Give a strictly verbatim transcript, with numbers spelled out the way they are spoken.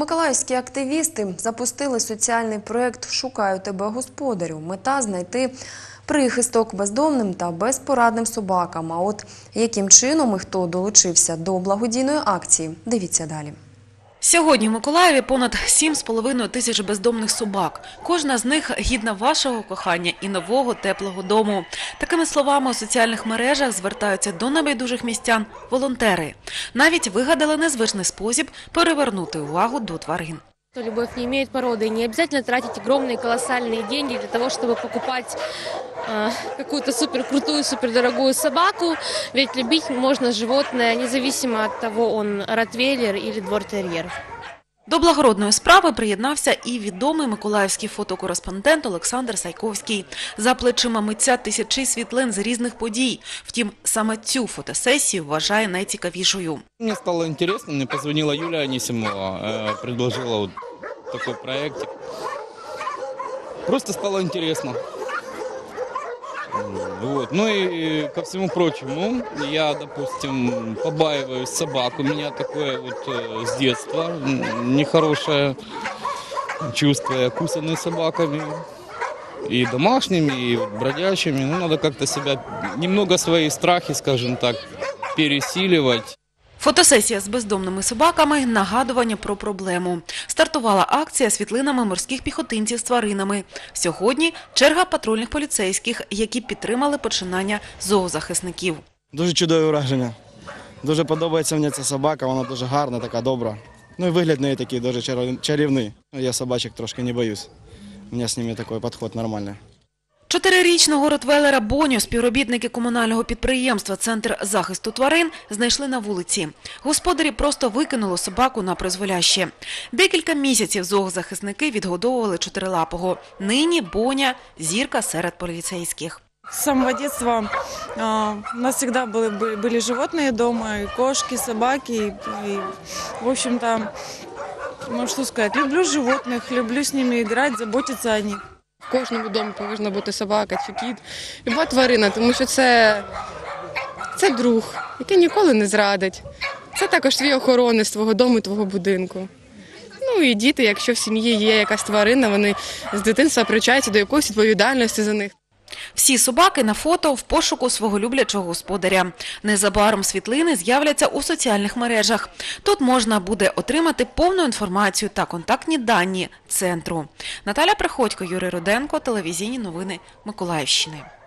Миколаївські активісти запустили соціальний проєкт «Шукаю тебе, господарю». Мета – знайти прихисток бездомним та безпорадним собакам. А от яким чином і хто долучився до благодійної акції – дивіться далі. Сьогодні в Миколаєві понад сім з половиною тисяч бездомних собак. Кожна з них гідна вашого кохання і нового теплого дому. Такими словами у соціальних мережах звертаються до небайдужих містян волонтери. Навіть вигадали незвичний спосіб перевернути увагу до тварин. Любовь не имеет породы, и не обязательно тратить огромные колоссальные деньги для того, чтобы покупать э, какую-то суперкрутую, супердорогую собаку. Ведь любить можно животное, независимо от того, он ротвейлер или двортерьер. До благородної справи приєднався і відомий миколаївський фотокореспондент Олександр Сайковський. За плечима митця тисячі світлин з різних подій. Втім, саме цю фотосесію вважає найцікавішою. Мені стало цікаво, мені подзвонила Юлія Анісімова, предложила вот такой проект. Просто стало цікаво. Вот. Ну и ко всему прочему, я, допустим, побаиваюсь собак. У меня такое вот э, с детства нехорошее чувство. Я кусанный собаками, и домашними, и бродячими. Ну, надо как-то себя, немного свои страхи, скажем так, пересиливать. Фотосесія з бездомними собаками – нагадування про проблему. Стартувала акція світлинами морських піхотинців з тваринами. Сьогодні черга патрульних поліцейських, які підтримали починання зоозахисників. Дуже чудове враження. Дуже подобається мені ця собака, вона дуже гарна, така добра. Ну і вигляд в неї такий дуже чарівний. Я собачок трошки не боюсь. У мене з ними такий підход нормальний. Чотирирічного ротвейлера Боню співробітники комунального підприємства «Центр захисту тварин» знайшли на вулиці. Господарі просто викинули собаку на призволяще. Декілька місяців зоозахисники відгодовували чотирилапого. Нині Боня – зірка серед поліцейських. С самого детства э, у нас всегда были, были животные дома, и кошки, собаки, и, и в общем-то, ну что сказать, люблю животных, люблю с ними играть, заботиться о них. В кожному домі повинна бути собака чи кіт, люба тварина, тому що це, це друг, який ніколи не зрадить. Це також твій охоронець твого дому, твого будинку. Ну і діти, якщо в сім'ї є якась тварина, вони з дитинства привчаються до якоїсь відповідальності за них. Всі собаки на фото в пошуку свого люблячого господаря. Незабаром світлини з'являться у соціальних мережах. Тут можна буде отримати повну інформацію та контактні дані центру. Наталя Приходько, Юрій Руденко, телевізійні новини Миколаївщини.